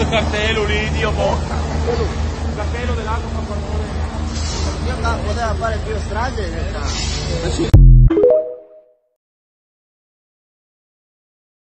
il cartello lì, Dio porca. Il cartello dell'altro fa qualcosa. Poteva fare più strade in realtà.